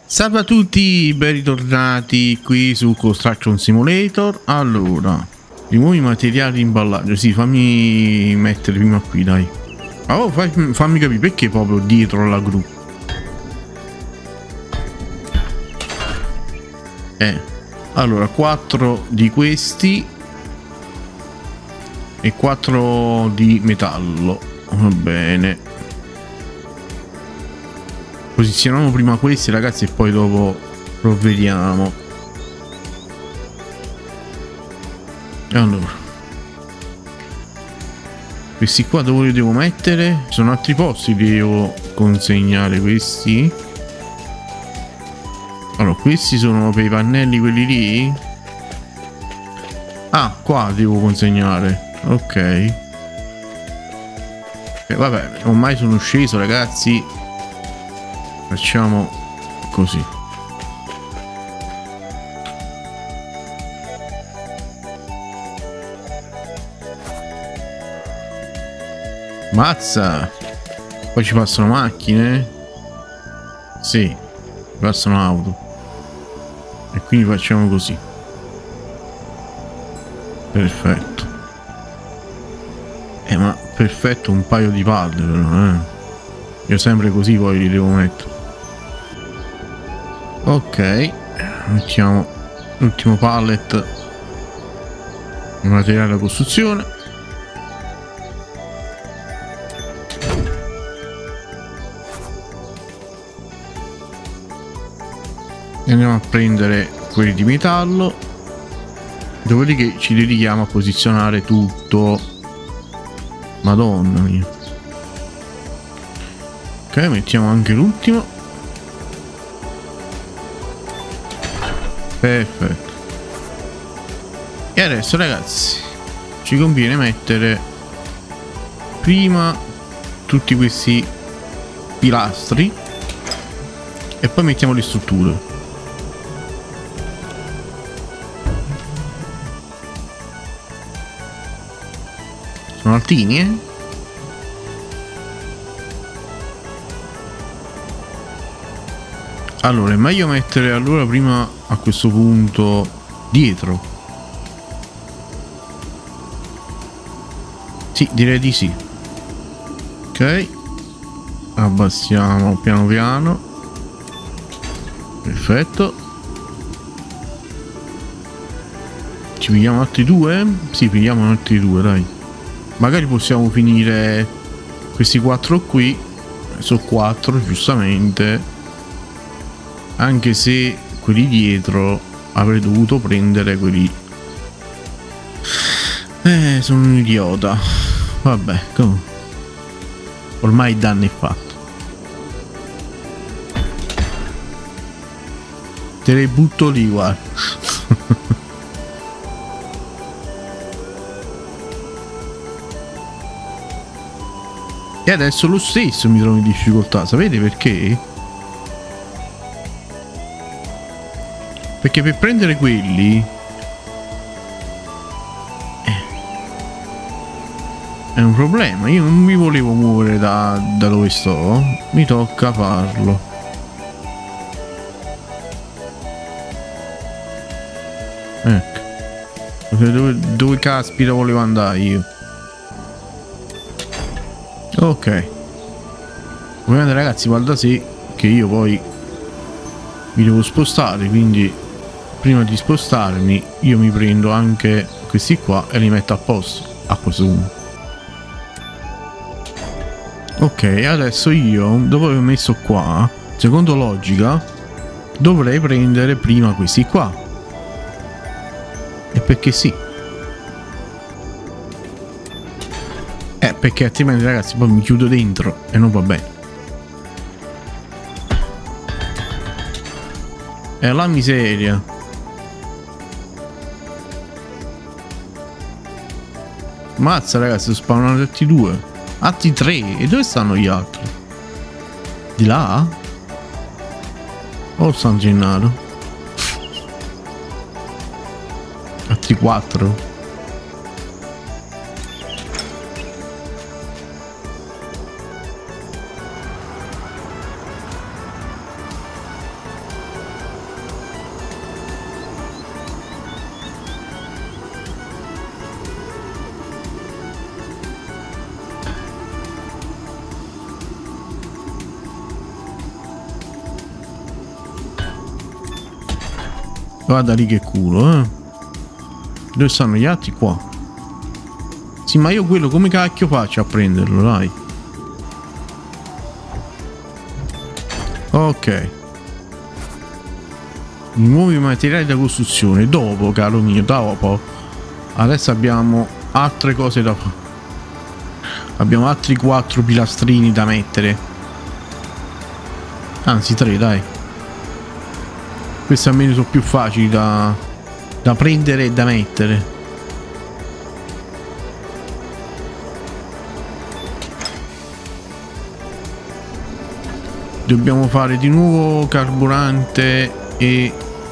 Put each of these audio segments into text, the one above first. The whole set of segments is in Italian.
Salve a tutti, ben ritornati qui su Construction Simulator. Allora, rimuovi i materiali di imballaggio. Sì, fammi mettere prima qui, dai. Oh, fammi capire perché proprio dietro la gru. Allora, 4 di questi e 4 di metallo. Va bene. Posizioniamo prima questi, ragazzi, e poi dopo provvediamo. Allora, questi qua dove li devo mettere? Ci sono altri posti che devo consegnare questi. Allora, questi sono per i pannelli, quelli lì. Ah, qua devo consegnare. Ok. Vabbè, ormai sono sceso, ragazzi. Facciamo così. Mazza! Poi ci passano macchine? Sì, ci passano auto. E quindi facciamo così. Perfetto. Ma perfetto, un paio di palle però, Io sempre così poi li devo mettere. Ok, mettiamo l'ultimo pallet di materiale da costruzione. E andiamo a prendere quelli di metallo, dopodiché ci dedichiamo a posizionare tutto. Madonna mia. Ok, mettiamo anche l'ultimo. Perfetto. E adesso, ragazzi, ci conviene mettere prima tutti questi pilastri e poi mettiamo le strutture. Sono altini, eh? Allora, è meglio mettere allora prima a questo punto dietro. Sì, direi di sì. Ok. Abbassiamo piano piano. Perfetto. Ci pigliamo altri due? Sì, pigliamo altri due, dai. Magari possiamo finire questi 4 qui. Sono 4, giustamente. Anche se quelli dietro avrei dovuto prendere quelli. Sono un idiota. Vabbè, comunque. Ormai il danno è fatto. Te le butto lì, guarda. E adesso lo stesso mi trovo in difficoltà. Sapete perché? Perché per prendere quelli è un problema. Io non mi volevo muovere da dove sto. Mi tocca farlo. Ecco. Dove caspita volevo andare io? Ok. Ovviamente, ragazzi, va da sé che io poi mi devo spostare, quindi prima di spostarmi io mi prendo anche questi qua e li metto a posto a questo punto. Ok, adesso io, dopo aver messo qua, secondo logica dovrei prendere prima questi qua. E perché sì. Perché altrimenti, ragazzi, poi mi chiudo dentro e non va bene. È la miseria. Mazza, ragazzi, spawnano tutti due. Altri 3. E dove stanno gli altri? Di là? Oh, San Gennaro. Altri 4. Guarda lì che culo, eh. Dove stanno gli altri? Qua. Sì, ma io quello come cacchio faccio a prenderlo, dai. Ok. I nuovi materiali da costruzione. Dopo, caro mio, dopo. Adesso abbiamo altre cose da fare. Abbiamo altri 4 pilastrini da mettere. Anzi 3, dai. Questi almeno sono più facili da prendere e da mettere. Dobbiamo fare di nuovo carburante e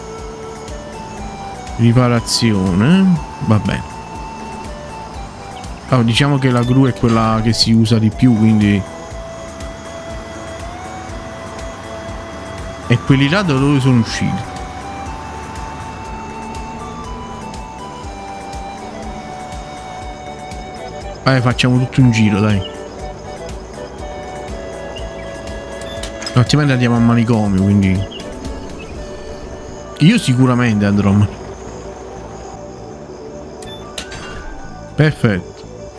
riparazione. Va bene. Allora, diciamo che la gru è quella che si usa di più, quindi. E quelli là da dove sono usciti? Facciamo tutto un giro, dai. Altrimenti andiamo a manicomio, quindi. Io sicuramente andrò a manicomio. Perfetto.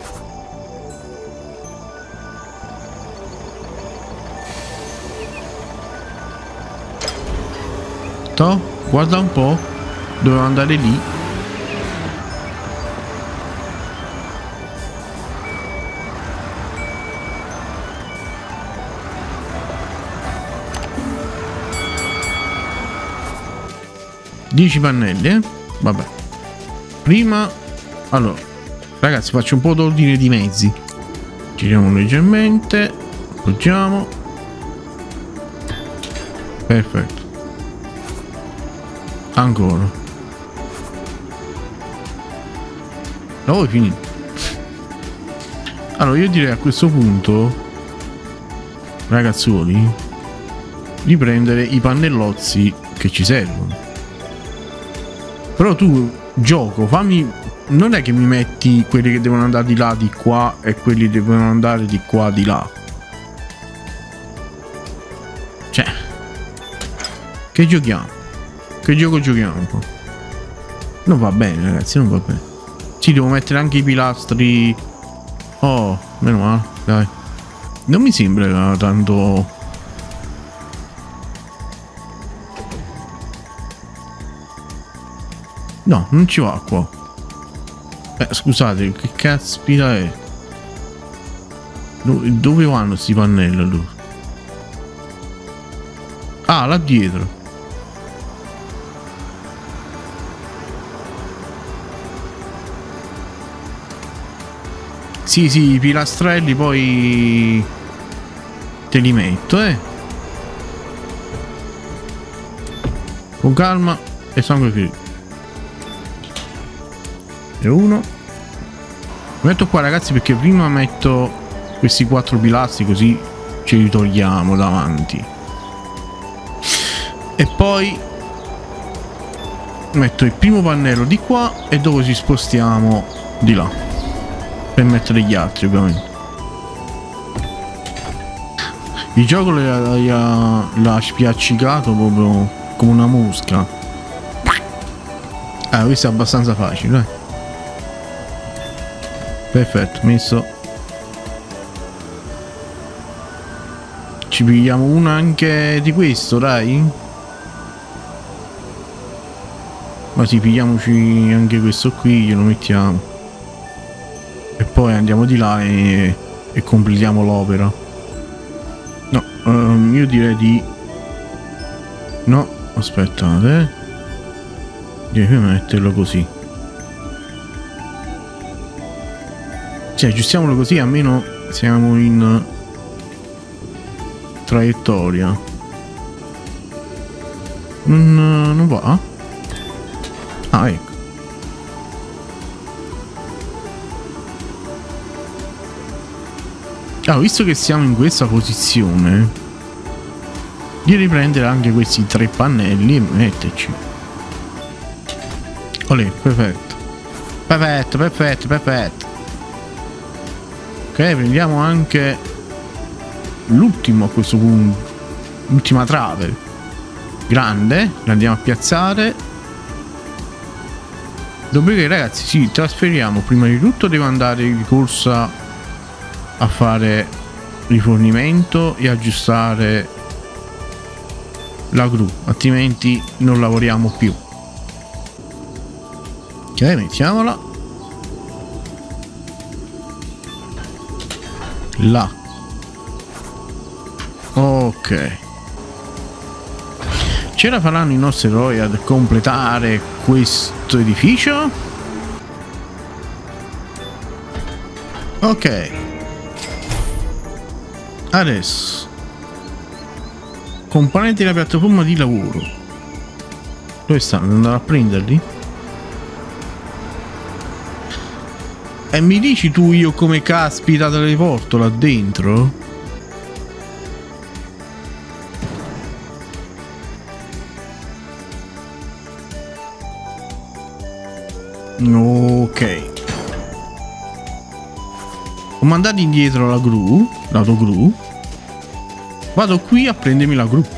Guarda un po'. Dovevo andare lì. Dieci pannelli, eh? Vabbè. Prima. Allora, ragazzi, faccio un po' d'ordine di mezzi. Giriamo leggermente. Appoggiamo. Perfetto. Ancora. No, è finito. Allora io direi a questo punto, ragazzuoli, di prendere i pannellozzi che ci servono. Però tu, gioco, fammi. Non è che mi metti quelli che devono andare di là, di qua, e quelli che devono andare di qua, di là. Cioè, che giochiamo? Che gioco giochiamo qua? Non va bene, ragazzi, non va bene. Sì, devo mettere anche i pilastri. Oh, meno male, dai. Non mi sembra tanto. No, non ci va qua. Scusate, che caspita è? Dove vanno sti pannelli allora? Ah, là dietro. Sì, sì, i pilastrelli poi te li metto, con calma e sangue freddo. E uno. Lo metto qua, ragazzi, perché prima metto questi 4 pilastri, così ce li togliamo davanti. E poi metto il primo pannello di qua e dopo ci spostiamo di là. Per mettere gli altri, ovviamente. Il gioco l'ha spiaccicato proprio come una mosca. Questo è abbastanza facile, Perfetto, messo. Ci pigliamo uno anche di questo, dai. Ma sì, pigliamoci anche questo qui, glielo mettiamo. E poi andiamo di là e completiamo l'opera. No, io direi di. No, aspettate. Devi metterlo così. Cioè, aggiustiamolo così, almeno siamo in traiettoria. Non va? Ah, ecco. Allora, visto che siamo in questa posizione, di riprendere anche questi 3 pannelli e metterci. Olè, perfetto. Perfetto, perfetto, perfetto. Ok, prendiamo anche l'ultimo a questo punto. L'ultima trave. Grande, la andiamo a piazzare. Dopodiché ragazzi ci trasferiamo. Prima di tutto devo andare di corsa a fare rifornimento e aggiustare la gru, altrimenti non lavoriamo più. Ok, mettiamola là. Ok, ce la faranno i nostri eroi ad completare questo edificio? Ok, adesso componenti della piattaforma di lavoro. Dove stanno? Devo andare a prenderli? E mi dici tu io come caspita te le porto là dentro? Ok. Ho mandato indietro la gru, lato gru. Vado qui a prendermi la gru.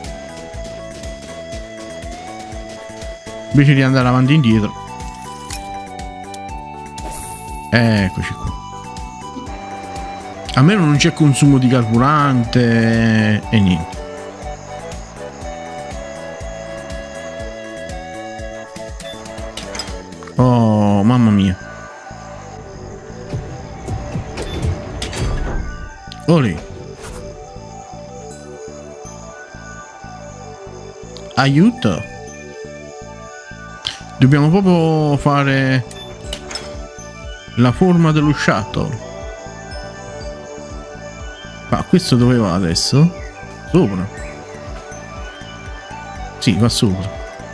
Invece di andare avanti e indietro. Eccoci qua. A meno non c'è consumo di carburante e niente. Oh, mamma mia. Olè. Aiuto. Dobbiamo proprio fare la forma dello shuttle. Ma questo dove va adesso? Sopra. Sì, va sopra.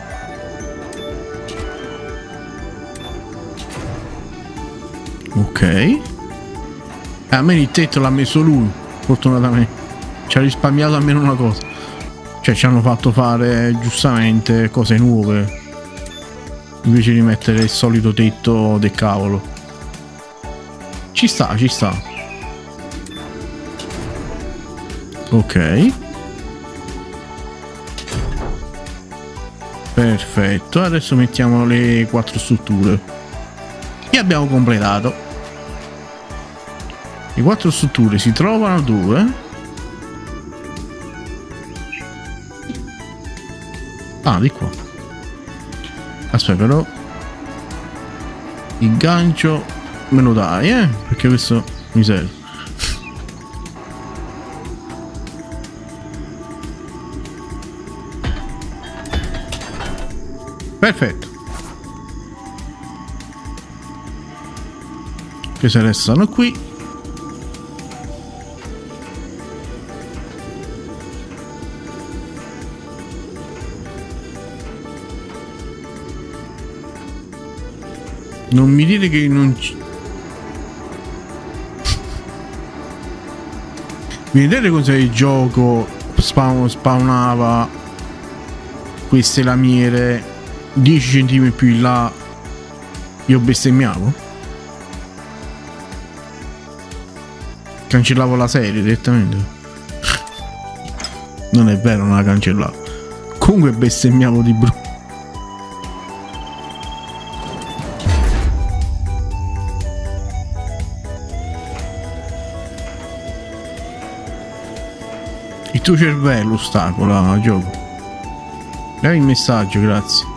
Ok. A me il tetto l'ha messo lui, fortunatamente. Ci ha risparmiato almeno una cosa. Cioè ci hanno fatto fare giustamente cose nuove invece di mettere il solito tetto del cavolo. Ci sta, ci sta. Ok. Perfetto, adesso mettiamo le 4 strutture e abbiamo completato. Le 4 strutture si trovano dove? Ah, di qua. Aspetta, però il gancio me lo dai, perché questo mi serve. Perfetto. Queste restano qui. Non mi dire che non ci... Vedete cos'è il gioco? Spawnava queste lamiere 10 cm più in là. Io bestemmiavo. Cancellavo la serie direttamente. Non è vero, non la cancellavo. Comunque bestemmiavo di brutto. Il tuo cervello ostacola, gioco. Dai il messaggio, grazie.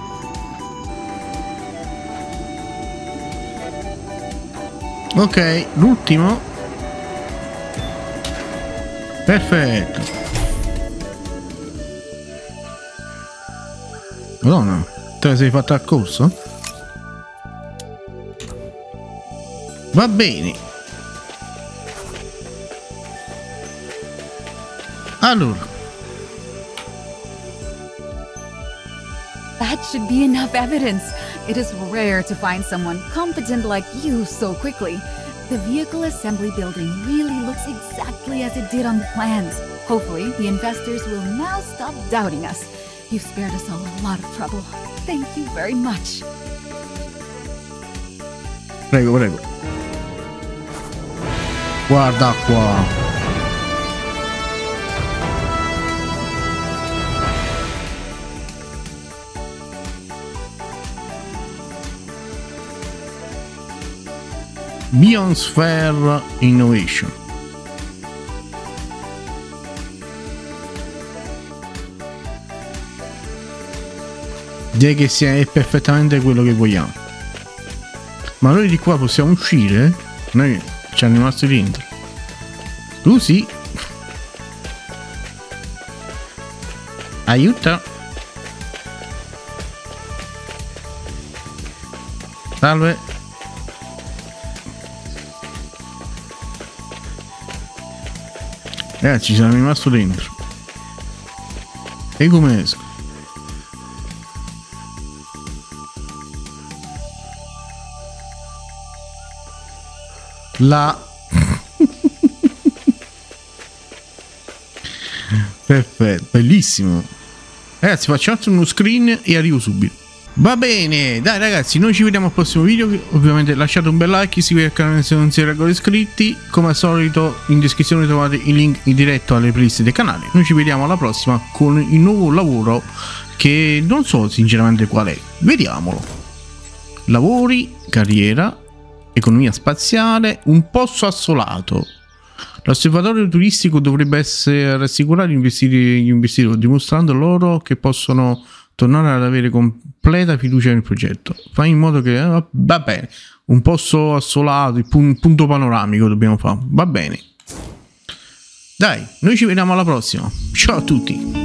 Ok, l'ultimo. Perfetto. Madonna, te la sei fatta a corso? Va bene. Allora. That should be enough evidence. It is rare to find someone competent like you so quickly. The vehicle assembly building really looks exactly as it did on the plans. Hopefully, the investors will now stop doubting us. You've spared us all a lot of trouble. Thank you very much. Prego, prego. Guarda qua. Biosphere Innovation. Direi che è perfettamente quello che vogliamo. Ma noi di qua possiamo uscire? Noi ci siamo rimasti dentro. Tu sì. Aiuto. Salve. Ci sono rimasto dentro. E come esco? La perfetto, bellissimo. Ragazzi, faccio altro uno screen e arrivo subito. Va bene, dai ragazzi, noi ci vediamo al prossimo video. Ovviamente lasciate un bel like, iscrivetevi al canale se non siete ancora iscritti. Come al solito in descrizione trovate il link in diretto alle playlist del canale. Noi ci vediamo alla prossima con il nuovo lavoro che non so sinceramente qual è. Vediamolo. Lavori, carriera, economia spaziale, un posto assolato. L'osservatorio turistico dovrebbe essere rassicurare gli investitori, dimostrando loro che possono tornare ad avere completa fiducia nel progetto. Fai in modo che va bene, un posto assolato, un punto panoramico dobbiamo fare. Va bene. Dai, noi ci vediamo alla prossima. Ciao a tutti.